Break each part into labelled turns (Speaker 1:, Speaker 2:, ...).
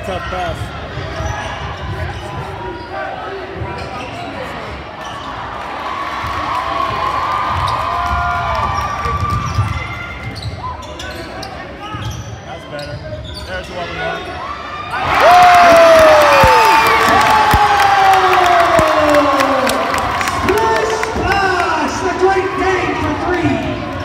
Speaker 1: tough pass.
Speaker 2: That's better. There's what we want.
Speaker 3: Splash! The Great Dane for 3.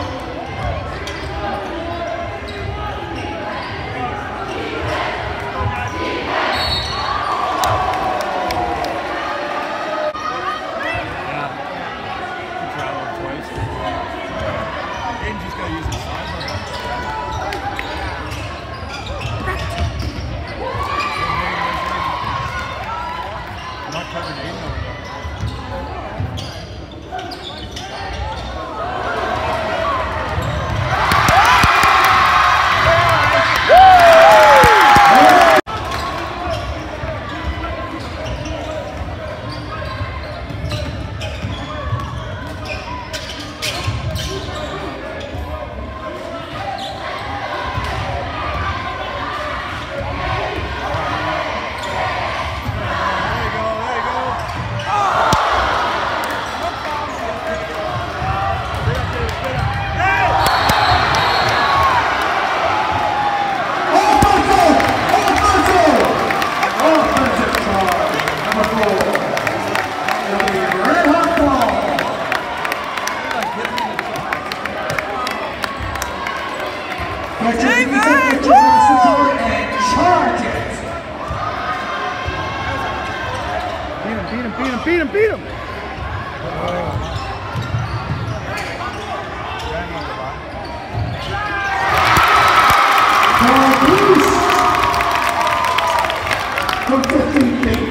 Speaker 1: Beat him!
Speaker 3: From 15 feet.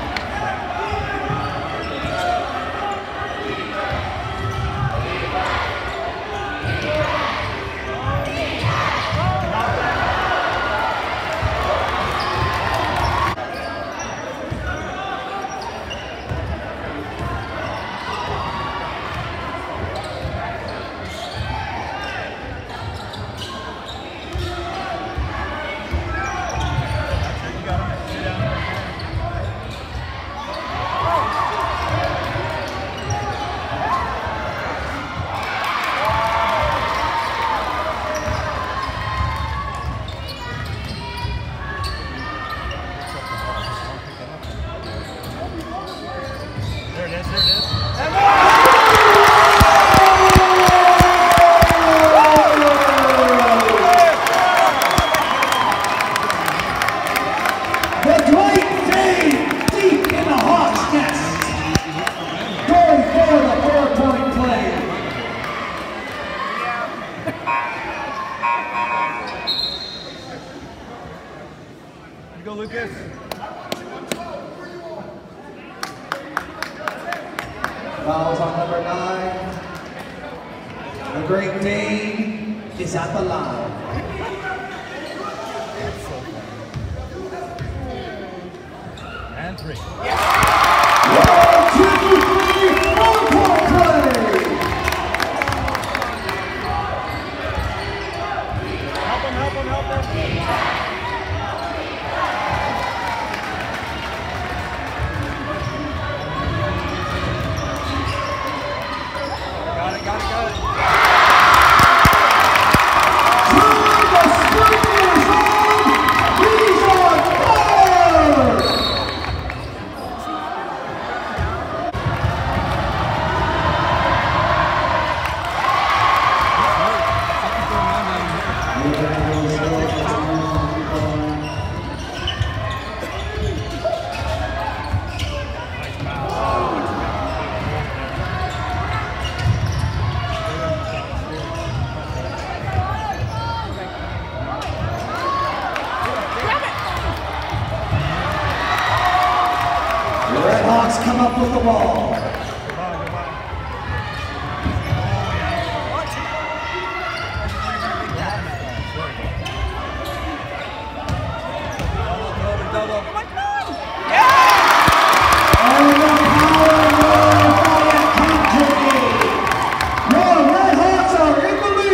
Speaker 2: Go, Lucas.
Speaker 3: Fouls on number 9. The Great Dane is at the line.
Speaker 2: And 3.
Speaker 3: 1, 2, 3, 4-point play.
Speaker 2: Help him.
Speaker 3: Come up with the ball.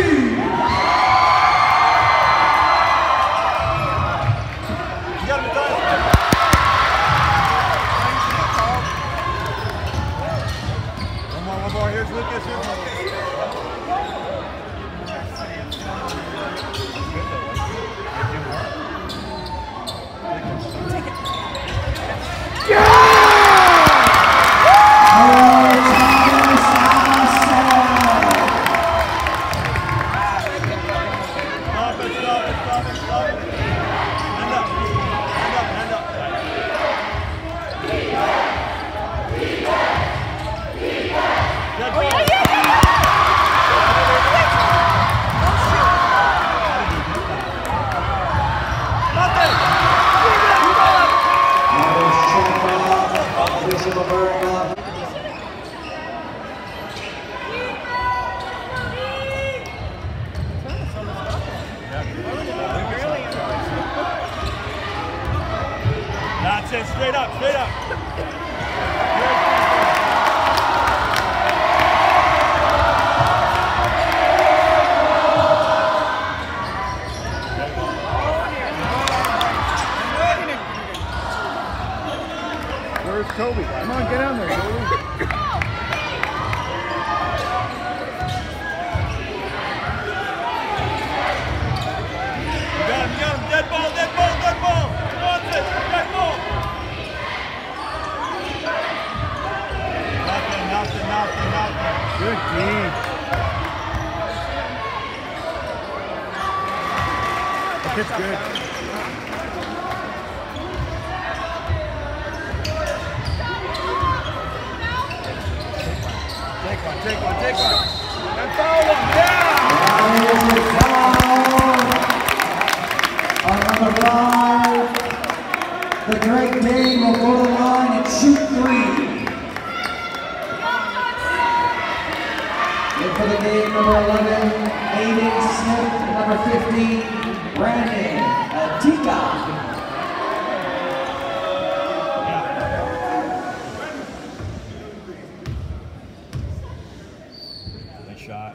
Speaker 2: You got him, Nathan, straight up, straight up.
Speaker 1: Where's Toby? Come on, get down there, Toby.
Speaker 2: You got him, dead ball, dead ball, dead ball. Dead ball. Nothing.
Speaker 1: Good team. That's good.
Speaker 2: Take one. And foul him, yeah!
Speaker 3: On number 5, the Great Dane will go to the line and shoot 3. And for the game, number 11, Aiden Smith, and number 15, Brandon Atika.
Speaker 2: Nice shot.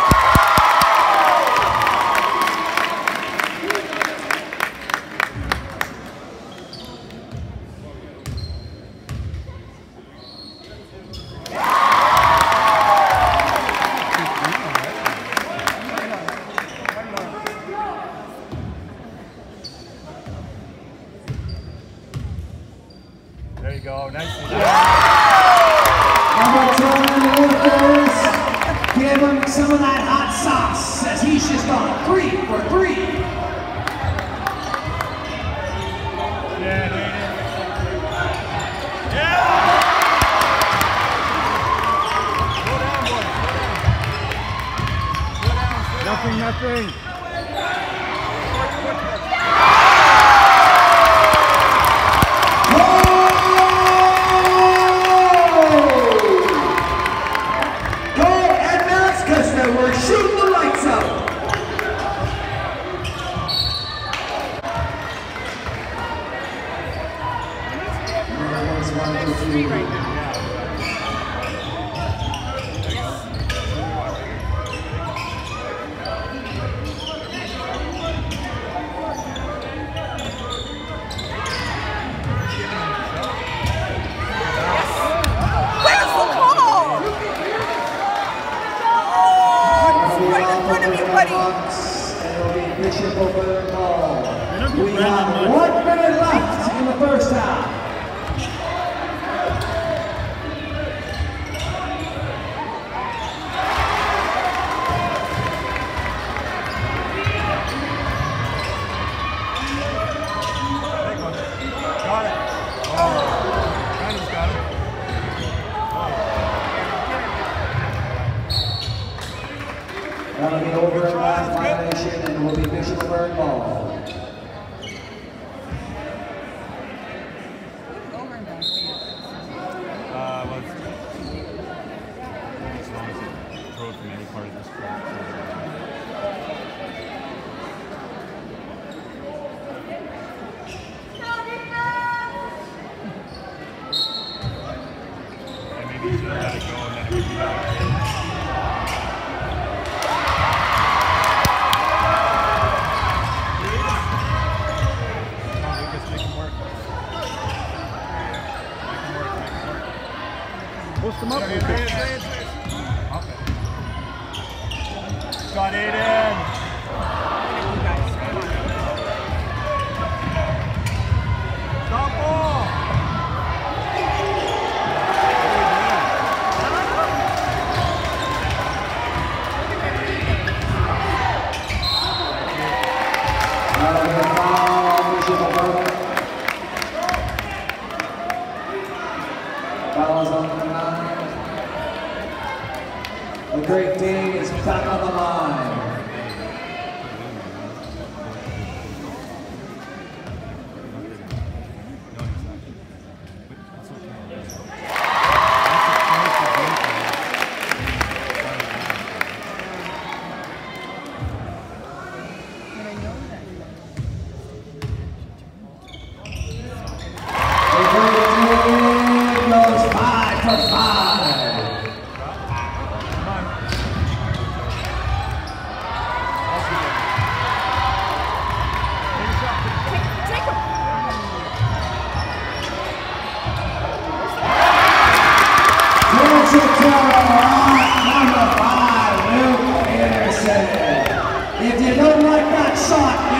Speaker 2: There you go, nicely done.
Speaker 3: Number 10, Lucas, give him some of that hot sauce as he's just gone 3 for 3.
Speaker 2: Yeah, Nathan. Yeah! Slow down, boys. Slow down.
Speaker 1: Nothing.
Speaker 3: We're shooting the lights out.
Speaker 1: Three right now.
Speaker 3: Bishop over the ball. We have 1 minute left in the first half.
Speaker 2: Got it. Oh, Brandon's got it.
Speaker 3: That'll be over in last violation and will be Bishop over and ball.
Speaker 2: As long as you throw it from any part of this court. And maybe you should let it go and then it would be better.
Speaker 1: Post them up.
Speaker 2: Okay. Got it in. Stop ball.
Speaker 3: Fouls on the 9. The Great Dane is back on the line.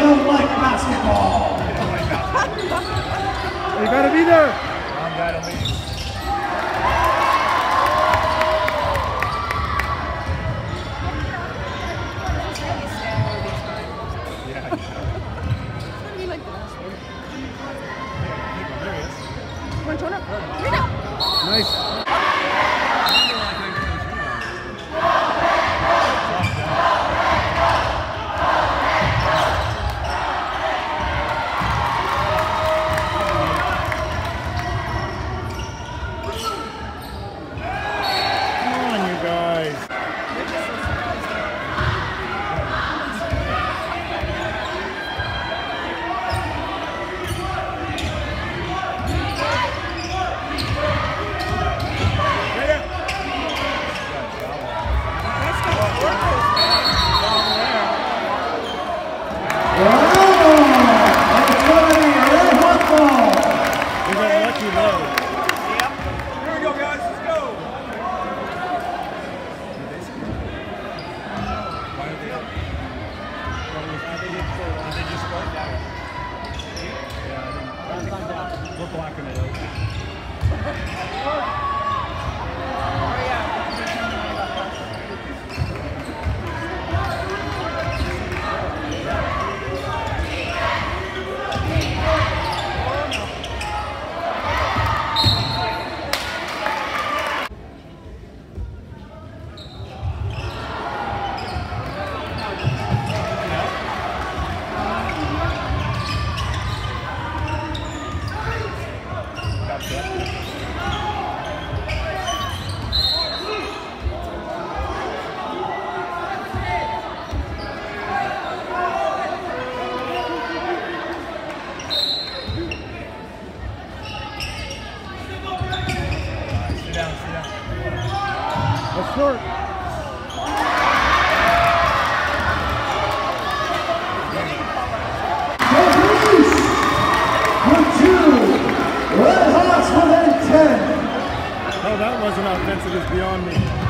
Speaker 3: don't like basketball.
Speaker 1: You gotta be there.
Speaker 2: I'm gotta leave.
Speaker 1: Nice.
Speaker 2: We're blocking it out.
Speaker 1: Let's start.
Speaker 3: Red Hawks within 10.
Speaker 1: Oh, that wasn't offensive, it's beyond me.